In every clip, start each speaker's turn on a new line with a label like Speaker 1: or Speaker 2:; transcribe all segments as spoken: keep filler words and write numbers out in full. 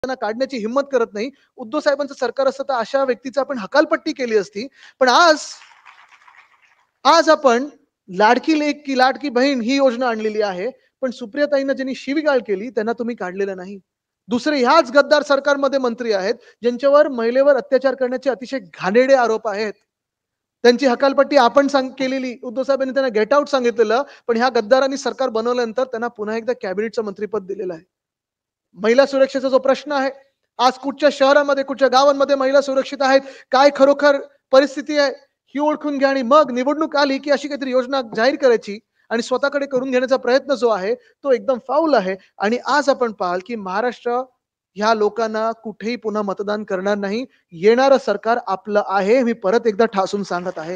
Speaker 1: त्यांना काढण्याची हिम्मत करत नाही. उद्धव साहेबांचं सरकार असतं तर अशा व्यक्तीची आपण हकालपट्टी केली असती. पण आज आज आपण लाडकी लेक की लाडकी बहीण ही योजना आणलेली आहे. पण सुप्रियाताईंना ज्यांनी शिवीगाळ केली त्यांना तुम्ही काढलेलं नाही. दुसरे ह्याच गद्दार सरकारमध्ये मंत्री आहेत, ज्यांच्यावर महिलेवर अत्याचार करण्याचे अतिशय घाणेरडे आरोप आहेत. त्यांची हकालपट्टी आपण सांग केलेली. उद्धव साहेबांनी त्यांना गेट आउट सांगितलेलं, पण ह्या गद्दारांनी सरकार बनवल्यानंतर त्यांना पुन्हा एकदा कॅबिनेटचं मंत्रिपद दिलेलं आहे. महिला सुरक्षेचा जो प्रश्न आहे, आज कुठच्या शहरामध्ये, कुठच्या गावांमध्ये महिला सुरक्षित आहेत, काय खरोखर परिस्थिती आहे, ही ओळखून घ्या आणि मग निवडणूक आली, की अशी काहीतरी योजना जाहीर करायची आणि स्वतःकडे करून घेण्याचा प्रयत्न जो आहे, तो एकदम फाऊल आहे. आणि आज आपण पाहाल, की महाराष्ट्र ह्या लोकांना कुठेही पुन्हा मतदान करणार नाही. येणारं सरकार आपलं आहे, मी परत एकदा ठासून सांगत आहे.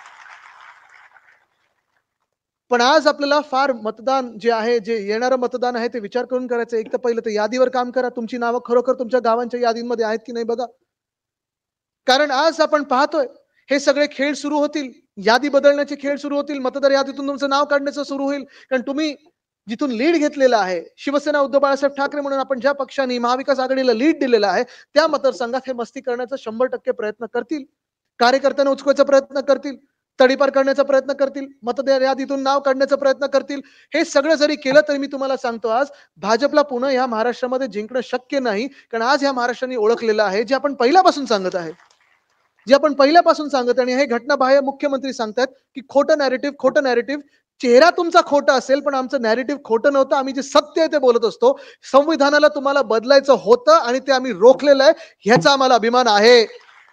Speaker 1: पण आज आपल्याला फार मतदान जे आहे, जे येणारं मतदान आहे, ते विचार करून करायचं. एक तर पहिलं तर यादीवर काम करा. तुमची नावं खरोखर तुमच्या गावांच्या यादींमध्ये आहेत की नाही बघा. कारण आज आपण पाहतोय, हे सगळे खेळ सुरू होतील. यादी बदलण्याचे खेळ सुरू होतील. मतदार यादीतून तुमचं नाव काढण्याचं सुरू होईल. कारण तुम्ही जिथून लीड घेतलेला आहे, शिवसेना उद्धव बाळासाहेब ठाकरे म्हणून आपण ज्या पक्षाने महाविकास आघाडीला लीड दिलेला आहे, त्या मतदारसंघात हे मस्ती करण्याचा शंभर टक्के प्रयत्न करतील. कार्यकर्त्यांना उचकवायचा प्रयत्न करतील. तडीपार करण्याचा प्रयत्न करतील. मतदार यादीतून नाव काढण्याचा प्रयत्न करतील. हे सगळं जरी केलं तरी मी तुम्हाला सांगतो आज भाजपला पुन्हा या महाराष्ट्रामध्ये जिंकणं शक्य नाही. कारण आज या महाराष्ट्राने ओळखलेलं आहे, जे आपण पहिल्यापासून सांगत आहे. जे आपण पहिल्यापासून सांगत आणि हे घटनाबाह्य मुख्यमंत्री सांगतात, की खोटं नॅरेटिव्ह, खोटं नॅरेटिव्ह. चेहरा तुमचा खोटा असेल, पण आमचं नॅरेटिव्ह खोटं नव्हतं. आम्ही जे सत्य आहे ते बोलत असतो. संविधानाला तुम्हाला बदलायचं होतं आणि ते आम्ही रोखलेलं आहे. ह्याचा आम्हाला अभिमान आहे.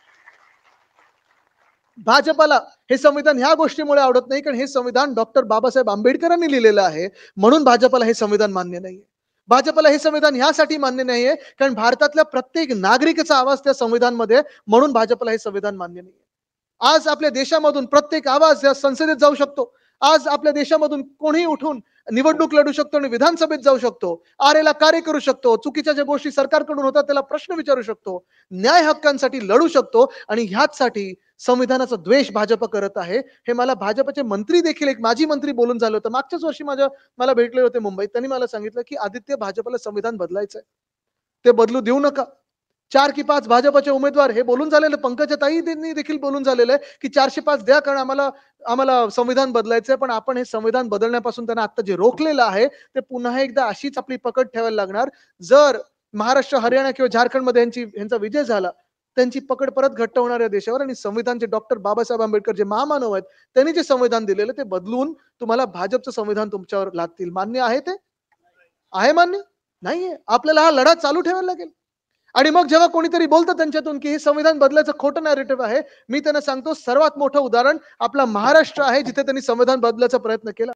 Speaker 1: भाजपला हे संविधान ह्या गोष्टीमुळे आवडत नाही, कारण हे संविधान डॉक्टर बाबासाहेब आंबेडकरांनी लिहिलेलं आहे. म्हणून भाजपला हे संविधान मान्य नाहीये. भाजपला हे संविधान ह्यासाठी मान्य नाहीये, कारण भारतातल्या प्रत्येक नागरिकाचा आवाज त्या संविधानमध्ये, म्हणून भाजपला हे संविधान मान्य नाहीये. आज आपल्या देशामधून प्रत्येक आवाज या संसदेत जाऊ शकतो. आज आपल्या देशामधून कोणीही उठून निवडणूक लढू शकतो आणि विधानसभेत जाऊ शकतो. आरेला कार्य करू शकतो. चुकीच्या ज्या गोष्टी सरकारकडून होतात त्याला प्रश्न विचारू शकतो. न्याय हक्कांसाठी लढू शकतो आणि ह्याचसाठी संविधानाचा द्वेष भाजप करत आहे. हे मला भाजपचे मंत्री देखील, एक माजी मंत्री बोलून झालं होतं. मागच्याच वर्षी माझ्या मला भेटले होते मुंबईत. त्यांनी मला सांगितलं, की आदित्य भाजपला संविधान बदलायचंय. ते बदलू देऊ नका. चार की पाच भाजपचे उमेदवार हे बोलून झालेलं, पंकजाताईंनी देखील बोलून झालेलं आहे, की चारशे पाच द्या कारण आम्हाला आम्हाला संविधान बदलायचंय. पण आपण हे संविधान बदलण्यापासून त्यांना आता जे रोखलेलं आहे, ते पुन्हा एकदा अशीच आपली पकड ठेवायला लागणार. जर महाराष्ट्र, हरियाणा किंवा झारखंडमध्ये यांची यांचा विजय झाला, त्यांची पकड परत घट्ट होणार या देशावर आणि संविधान जे डॉक्टर बाबासाहेब आंबेडकर जे महामानव आहेत, त्यांनी जे संविधान दिलेलं ते बदलून तुम्हाला भाजपचं संविधान तुमच्यावर लादतील. मान्य आहे ते? आहे मान्य? नाहीये. आपल्याला हा लढा चालू ठेवायला लागेल. आणि मग जेव्हा कोणीतरी बोलतं त्यांच्यातून, की हे संविधान बदलायचं खोटं नॅरेटिव्ह आहे, मी त्यांना सांगतो सर्वात मोठं उदाहरण आपला महाराष्ट्र आहे, जिथे त्यांनी संविधान बदलायचा प्रयत्न केला.